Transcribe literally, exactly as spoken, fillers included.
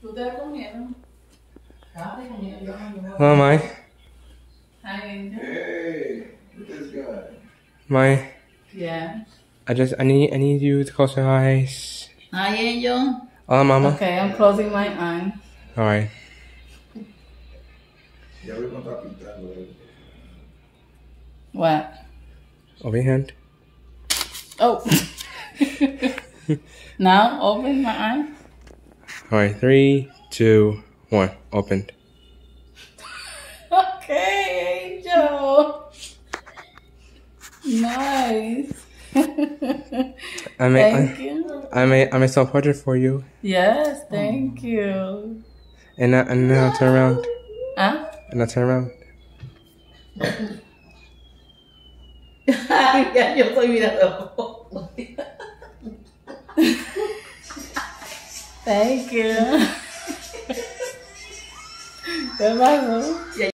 Tú estás comiendo. Estás comiendo. Hello, Mai. Hi, Angel. Hey, look at this guy. Mai. Yeah. I just I need I need you to close your eyes. Hi, Angel. Hola, Mama. Okay, I'm closing my eyes. All right. Ya voy a estar pintando. What? Over your hand. Oh. Now open my eyes. All right. Three, two, one. Opened. Okay, Angel. Nice. I made Thank I, you. I made I made self portrait for you. Yes, thank you. And now and now turn around. Huh? And now turn around. Ya yo estoy mirando. Thank you. ¿Qué pasó?